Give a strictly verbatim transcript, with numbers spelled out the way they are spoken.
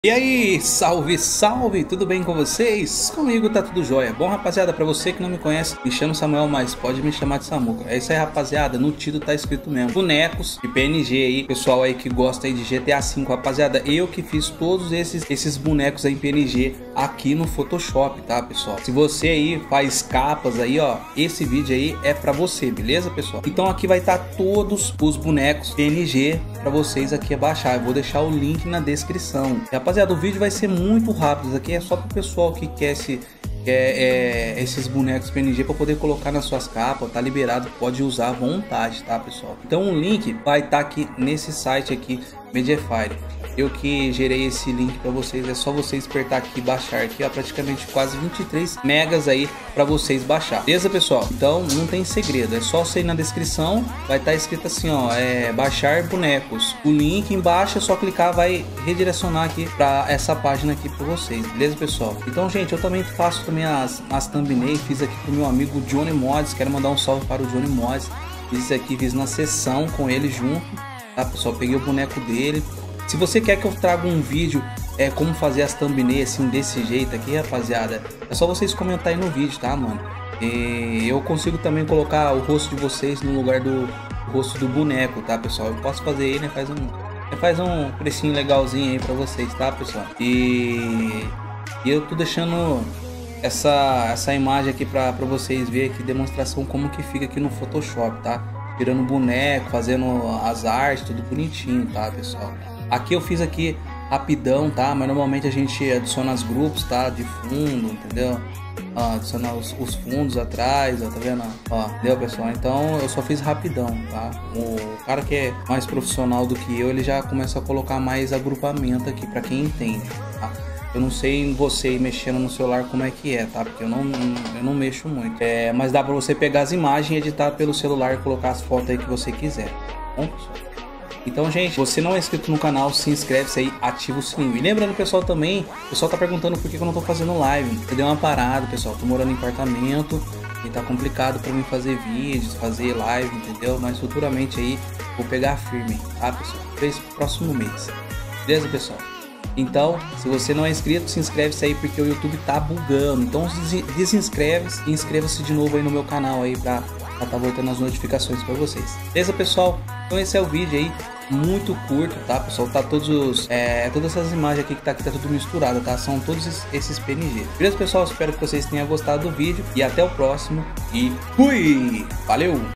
E aí, salve, salve, tudo bem com vocês? Comigo tá tudo jóia. Bom, rapaziada, pra você que não me conhece, me chamo Samuel, mas pode me chamar de Samuca. É isso aí, rapaziada, no título tá escrito mesmo. Bonecos de P N G aí, pessoal aí que gosta aí de G T A cinco, rapaziada. Eu que fiz todos esses, esses bonecos aí em P N G aqui no Photoshop, tá, pessoal? Se você aí faz capas aí, ó, esse vídeo aí é pra você, beleza, pessoal? Então aqui vai estar todos os bonecos P N G pra vocês aqui baixar. Eu vou deixar o link na descrição. Rapaziada, o vídeo vai ser muito rápido. Isso aqui é só pro pessoal que quer esse, quer, é, esses bonecos P N G para poder colocar nas suas capas. Tá liberado, pode usar à vontade, tá, pessoal? Então o link vai estar aqui nesse site aqui, Mediafire. Eu que gerei esse link para vocês, é só vocês apertar aqui e baixar aqui, ó, praticamente quase vinte e três megas aí para vocês baixar. Beleza, pessoal? Então não tem segredo, é só você ir na descrição, vai estar tá escrito assim, ó, é baixar bonecos. O link embaixo é só clicar, vai redirecionar aqui para essa página aqui para vocês. Beleza, pessoal? Então, gente, eu também faço também as, as thumbnails, fiz aqui pro meu amigo Johnny Mods, quero mandar um salve para o Johnny Mods. Fiz isso aqui, fiz na sessão com ele junto, tá, pessoal? Peguei o boneco dele. Se você quer que eu traga um vídeo é como fazer as thumbnails assim desse jeito aqui, rapaziada, é só vocês comentarem no vídeo, tá, mano? E eu consigo também colocar o rosto de vocês no lugar do rosto do boneco, tá, pessoal? Eu posso fazer ele, né? Faz um, faz um precinho legalzinho aí pra vocês, tá, pessoal? E, e eu tô deixando essa, essa imagem aqui pra, pra vocês verem aqui, demonstração como que fica aqui no Photoshop, tá? Tirando boneco, fazendo as artes, tudo bonitinho, tá, pessoal? Aqui eu fiz aqui rapidão, tá? Mas normalmente a gente adiciona os grupos, tá? De fundo, entendeu? Ó, adiciona os, os fundos atrás, ó, tá vendo? Ó, entendeu, pessoal? Então eu só fiz rapidão, tá? O cara que é mais profissional do que eu, ele já começa a colocar mais agrupamento aqui pra quem entende, tá? Eu não sei em você mexendo no celular como é que é, tá? Porque eu não, eu não mexo muito. É, mas dá pra você pegar as imagens e editar pelo celular e colocar as fotos aí que você quiser, tá bom, pessoal? Então, gente, você não é inscrito no canal, se inscreve aí, ativa o sininho. E lembrando, pessoal, também, o pessoal tá perguntando por que eu não tô fazendo live. Eu dei uma parada, pessoal, tô morando em apartamento e tá complicado pra mim fazer vídeos, fazer live, entendeu? Mas futuramente aí vou pegar firme, tá, pessoal? Para esse próximo mês. Beleza, pessoal? Então, se você não é inscrito, se inscreve aí porque o YouTube tá bugando. Então, desinscreve e inscreva-se de novo aí no meu canal aí pra pra tá voltando as notificações para vocês. Beleza, pessoal? Então esse é o vídeo aí, muito curto, tá, pessoal? Tá todos os, é, todas essas imagens aqui que tá aqui, tá tudo misturado, tá? São todos esses P N G. Beleza, pessoal? Espero que vocês tenham gostado do vídeo e até o próximo e fui! Valeu!